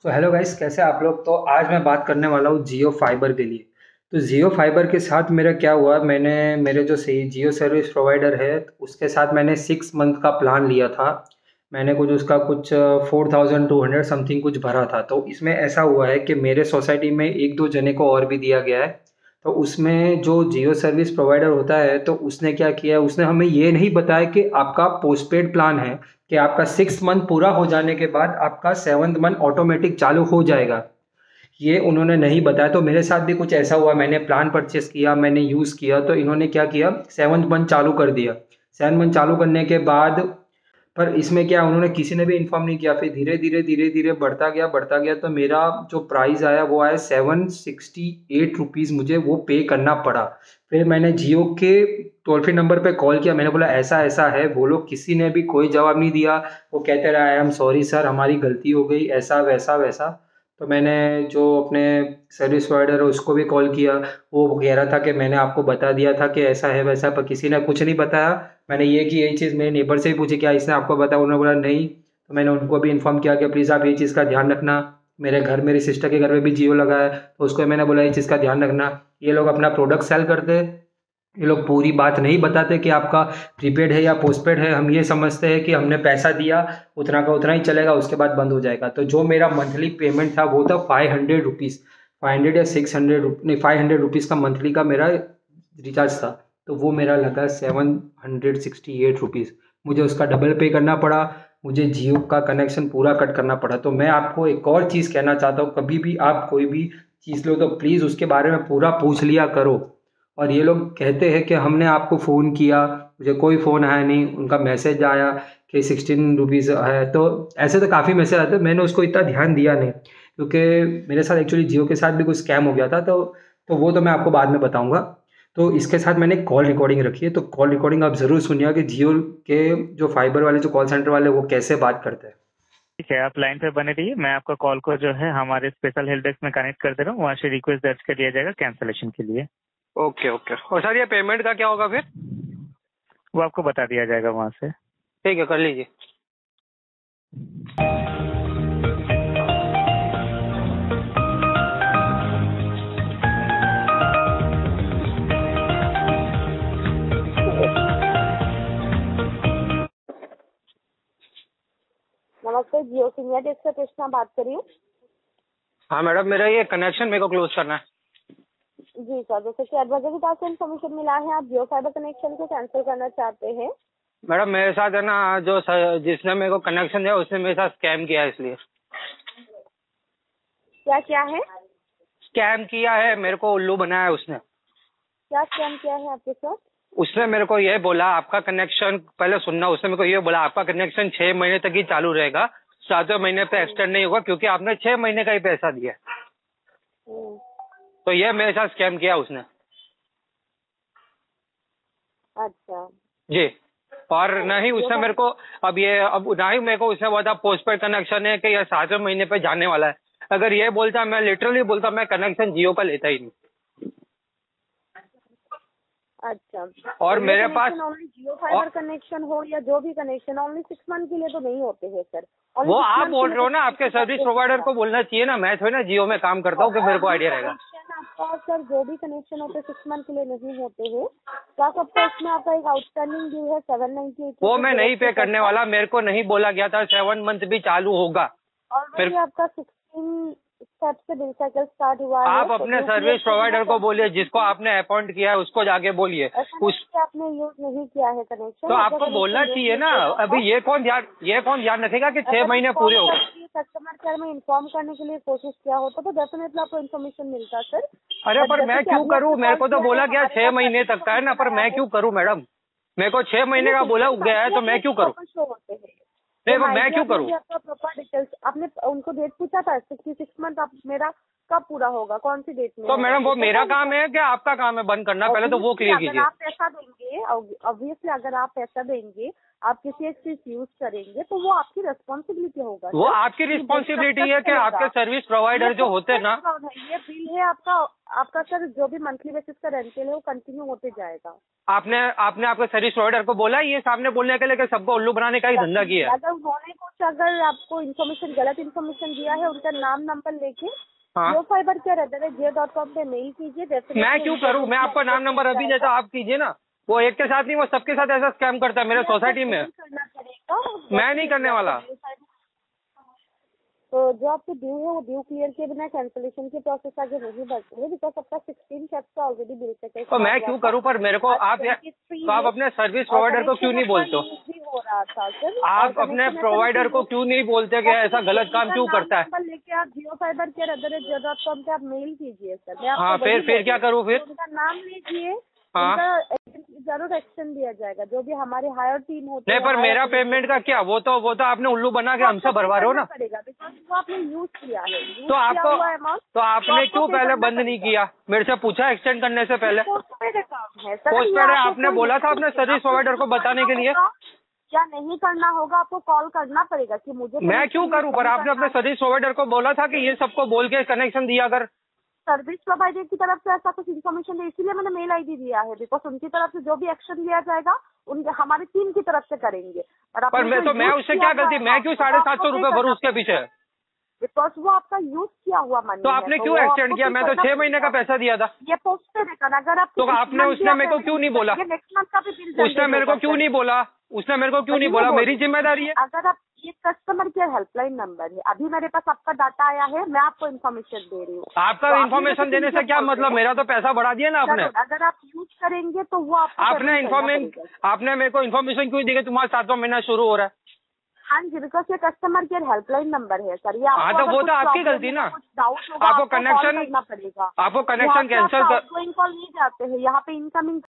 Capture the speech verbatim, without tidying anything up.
तो hello guys, कैसे आप लोग। तो आज मैं बात करने वाला हूँ जियो फाइबर के लिए। तो जियो फाइबर के साथ मेरा क्या हुआ, मैंने मेरे जो सही जियो सर्विस प्रोवाइडर है उसके साथ मैंने सिक्स मंथ का प्लान लिया था। मैंने कुछ उसका कुछ four thousand two hundred something कुछ भरा था। तो इसमें ऐसा हुआ है कि मेरे सोसाइटी में एक दो जने को और भी दिया गया है। तो उसमें जो जियो सर्विस प्रोवाइडर होता है तो उसने क्या किया, उसने हमें ये नहीं बताया कि आपका पोस्टपेड प्लान है कि आपका सिक्स मंथ पूरा हो जाने के बाद आपका सेवन्थ मंथ ऑटोमेटिक चालू हो जाएगा। ये उन्होंने नहीं बताया। तो मेरे साथ भी कुछ ऐसा हुआ, मैंने प्लान परचेस किया, मैंने यूज़ किया, तो इन्होंने क्या किया, सेवन्थ मंथ चालू कर दिया। सेवन मंथ चालू करने के बाद पर इसमें क्या, उन्होंने किसी ने भी इन्फॉर्म नहीं किया। फिर धीरे धीरे धीरे धीरे बढ़ता गया बढ़ता गया, तो मेरा जो प्राइस आया वो आया सेवन सिक्सटी एट रुपीज़, मुझे वो पे करना पड़ा। फिर मैंने जियो के टोल फ्री नंबर पे कॉल किया, मैंने बोला ऐसा ऐसा है, वो लोग किसी ने भी कोई जवाब नहीं दिया। वो कहते रहे आई एम सॉरी सर, हमारी गलती हो गई, ऐसा वैसा वैसा। तो मैंने जो अपने सर्विस प्रोवाइडर है उसको भी कॉल किया। वो कह रहा था कि मैंने आपको बता दिया था कि ऐसा है वैसा, पर किसी ने कुछ नहीं बताया। मैंने ये कि यही चीज़ मेरे नेबर से भी पूछी, क्या इसने आपको बताया, उन्होंने बोला नहीं। तो मैंने उनको भी इन्फॉर्म किया कि प्लीज़ आप ये चीज़ का ध्यान रखना। मेरे घर मेरी सिस्टर के घर में भी जियो लगा है, तो उसको मैंने बोला ये चीज़ का ध्यान रखना। ये लोग अपना प्रोडक्ट सेल करते, ये लोग पूरी बात नहीं बताते कि आपका प्रीपेड है या पोस्टपेड है। हम ये समझते हैं कि हमने पैसा दिया, उतना का उतना ही चलेगा, उसके बाद बंद हो जाएगा। तो जो मेरा मंथली पेमेंट था वो था five hundred rupees, five hundred या सिक्स हंड्रेड नहीं, फाइव हंड्रेड रुपीज़ का मंथली का मेरा रिचार्ज था। तो वो मेरा लगा seven hundred sixty eight rupees. मुझे उसका डबल पे करना पड़ा, मुझे जियो का कनेक्शन पूरा कट करना पड़ा। तो मैं आपको एक और चीज़ कहना चाहता हूँ, कभी भी आप कोई भी चीज़ लो तो प्लीज़ उसके बारे में पूरा पूछ लिया करो। और ये लोग कहते हैं कि हमने आपको फ़ोन किया, मुझे कोई फ़ोन आया नहीं, उनका मैसेज आया कि सिक्सटीन रुपीज़ है। तो ऐसे तो काफ़ी मैसेज आते हैं, मैंने उसको इतना ध्यान दिया नहीं, क्योंकि मेरे साथ एक्चुअली जियो के साथ भी कुछ स्कैम हो गया था। तो तो वो तो मैं आपको बाद में बताऊंगा। तो इसके साथ मैंने कॉल रिकॉर्डिंग रखी है, तो कॉल रिकॉर्डिंग आप ज़रूर सुनिए कि जियो के जो फाइबर वाले जो कॉल सेंटर वाले वो कैसे बात करते हैं। ठीक है, आप लाइन पे बने रहिए। मैं आपका कॉल को जो है हमारे स्पेशल हेल्प डेस्क में कनेक्ट कर दे रहा हूँ, वहाँ से रिक्वेस्ट दर्ज कर दिया जाएगा कैंसलेशन के लिए। Okay okay. और सर ये पेमेंट का क्या होगा फिर? वो आपको बता दिया जाएगा वहाँ से। ठीक है, कर लीजिए। नमस्ते, जियो सीनियर डेस्क से कृष्णा बात कर रही हूँ। हाँ मैडम, मेरा ये कनेक्शन मेरे को क्लोज करना है। जी सर, जैसे कि एडवाइजर की तरफ से इन्फॉर्मेशन मिला है, आप जियो फाइबर कनेक्शन को कैंसिल करना चाहते हैं। मैडम मेरे साथ है ना, जो स- जिसने मेरे को कनेक्शन दिया उसने मेरे साथ स्कैम किया है, इसलिए क्या क्या है? स्कैम किया है, मेरे को उल्लू बनाया है उसने। क्या स्कैम किया है आपके साथ? उसने मेरे को ये बोला आपका कनेक्शन, पहले सुनना, उसने मेरे को ये बोला आपका कनेक्शन छह महीने तक ही चालू रहेगा, सातवें महीने पे एक्सटेंड नहीं होगा क्योंकि आपने छह महीने का ही पैसा दिया है। हम्म, तो ये मेरे साथ स्कैम किया उसने अच्छा। जी। और ना ही उसने मेरे को अब ये अब ना ही मेरे को उसने बोला पोस्ट पेड कनेक्शन है कि ये सातवें महीने पे जाने वाला है। अगर ये बोलता, मैं लिटरली बोलता, मैं कनेक्शन जियो का लेता ही नहीं। अच्छा, और तो मेरे पास ओनली जियो फाइबर कनेक्शन हो या जो भी कनेक्शन, ओनली सिक्स मंथ के लिए तो नहीं होते हैं सर। Only वो six आप month बोल के रहे हो लिए ना, तो आपके सर्विस प्रोवाइडर को बोलना चाहिए ना, मैं थोड़ी ना जियो में काम करता हूँ कि मेरे को आइडिया रहेगा। कनेक्शन आपका सर, जो भी कनेक्शन होते हैं सिक्स मंथ के लिए नहीं होते हैं। तो आप आपका इसमें आपका एक आउटस्टैंडिंग ड्यू है सेवन नाइन्टी एट। वो मैं नहीं पे करने वाला, मेरे को नहीं बोला गया था सेवन मंथ भी चालू होगा। ऑलरेडी आपका सिक्सटीन स्टेप से बिल साइकिल स्टार्ट हुआ है। आप अपने सर्विस प्रोवाइडर को बोलिए, जिसको आपने अपॉइंट किया है उसको जाके बोलिए। उस आपने यूज नहीं किया है कनेक्शन, तो आपको बोलना चाहिए ना। अभी ये कौन ध्यान ये कौन ध्यान रखेगा कि छह महीने पूरे हो गए। कस्टमर केयर में इन्फॉर्म करने के लिए कोशिश किया होता तो डेफिनेटली आपको इन्फॉर्मेशन मिलता सर। अरे पर मैं क्यों करूँ, मेरे को तो बोला गया छह महीने तक का है ना, पर मैं क्यों करूँ मैडम? मेरे को छह महीने का बोला गया है तो मैं क्यों करूँ? नहीं, पर मैं क्यों करूँ? आपका प्रॉपर डिटेल्स आपने उनको डेट पूछा था सिक्सटी सिक्स मंथ आप मेरा कब पूरा होगा, कौन सी डेट में? तो मैडम वो मेरा काम है कि आपका काम है बंद करना? पहले तो वो क्लियर कीजिए। अगर आप पैसा देंगे, ऑब्वियसली अगर आप पैसा देंगे, आप किसी एक चीज यूज करेंगे तो वो आपकी रिस्पॉन्सिबिलिटी होगा। वो आपकी रिस्पॉन्सिबिलिटी है कि आपके सर्विस प्रोवाइडर जो होते हैं ना, ये बिल है आपका, आपका सर जो भी मंथली बेसिस का रेंटल है वो कंटिन्यू होते जाएगा। आपने आपने आपके सर्विस प्रोवाइडर को बोला ये सामने बोलने के लिए कि सबको उल्लू बनाने का ही धंधा किया है? अगर उन्होंने कुछ अगर आपको इन्फॉर्मेशन गलत इन्फॉर्मेशन दिया है, उनका नाम नंबर लेके हाँ। जियो फाइबर के एट जियो डॉट कॉम पे मेल कीजिए। मैं क्यों करूँ? मैं आपका नाम नंबर अभी देता, आप कीजिए ना। वो एक के साथ नहीं, वो सबके साथ ऐसा स्कैम करता है मेरे सोसाइटी में। करना पड़ेगा, मैं नहीं करने वाला। तो जो आपके ड्यू है वो ड्यू क्लियर के बिना कैंसिलेशन की प्रोसेस आगे नहीं बढ़ती है, बिकॉज आपका सिक्सटीन कैप्स का ऑलरेडी बिल चेक तो मैं क्यों करूं? पर मेरे को आप तो आप अपने सर्विस प्रोवाइडर को क्यों नहीं बोलते? हो रहा था सर, आप अपने प्रोवाइडर को क्यों नहीं बोलते कि ऐसा गलत काम क्यों करता है? लेके आप जियो फाइबर के एट जियो डॉट कॉम पे आप मेल कीजिए सर। हाँ, फिर फिर क्या करूँ? फिर उनका नाम लीजिए, हाँ, जरूर एक्शन दिया जाएगा। जो भी हमारे हायर टीम होते नहीं, पर मेरा पेमेंट का क्या? वो तो वो तो आपने उल्लू बना के हमसे भरवा रहे हो ना। पड़ेगा बिकॉज वो आपने यूज किया है। तो आपको तो आपने क्यों पहले बंद नहीं किया? मेरे से पूछा एक्सटेंड करने से पहले? पोस्टपेड अकाउंट है, पोस्टपेड है, आपने बोला था अपने सर्विस प्रोवाइडर को बताने के लिए। क्या नहीं करना होगा, आपको कॉल करना पड़ेगा कि मुझे। मैं क्यों करूँ? पर आपने अपने सर्विस प्रोवाइडर को बोला था कि ये सबको बोल के कनेक्शन दिया कर। सर्विस प्रोवाइडर की तरफ से ऐसा कुछ इन्फॉर्मेशन है, इसीलिए मैंने मेल आईडी दिया है, बिकॉज उनकी तरफ से जो भी एक्शन लिया जाएगा उनके हमारी टीम की तरफ से करेंगे। और पर मैं तो मैं उससे क्या गलती? मैं क्यों साढ़े सात सौ रूपये भरूं उसके पीछे? बिकॉज वो आपका यूज किया हुआ मनी। तो आपने क्यों एक्सटेंड किया? मैं तो छह महीने का पैसा दिया था। ये पोस्टपेड है, अगर आप तो आपने उसने मेरे को क्यों नहीं बोला? नेक्स्ट मंथ का भी बिल उसने मेरे को क्यों नहीं बोला? उसने मेरे को क्यों नहीं बोला? मेरी जिम्मेदारी है। अगर आप ये कस्टमर केयर हेल्पलाइन नंबर है, अभी मेरे पास आपका डाटा आया है, मैं आपको इन्फॉर्मेशन दे रही हूँ। आपका इन्फॉर्मेशन देने से क्या मतलब? मेरा तो पैसा बढ़ा दिया ना आपने। अगर आप यूज करेंगे तो वो आपने इन्फॉर्मेशन आपने मेरे को इन्फॉर्मेशन क्यों दी कि तुम्हारा सातवां महीना शुरू हो रहा है? हाँ जी, बिकॉज ये कस्टमर केयर हेल्पलाइन नंबर है सर। ये हाँ, तो वो तो आपकी गलती ना। आपको कनेक्शन आपको कनेक्शन कैंसिल कर कॉल नहीं जाते हैं, यहाँ पे इनकमिंग